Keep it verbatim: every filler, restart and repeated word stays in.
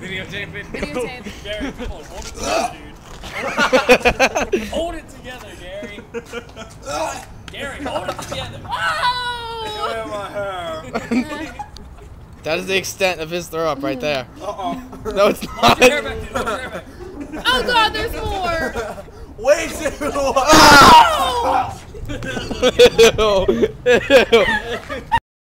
Videotape it. Videotape. Gary, come on, hold it together, dude. Hold it together, Gary. Gary, hold it together. Oh! Get my hair. That is the extent of his throw up right there. Uh-oh. No, it's Hold not. your hair back, dude. Hold your hair back. Oh god, there's more! Way too. Ew. Ew.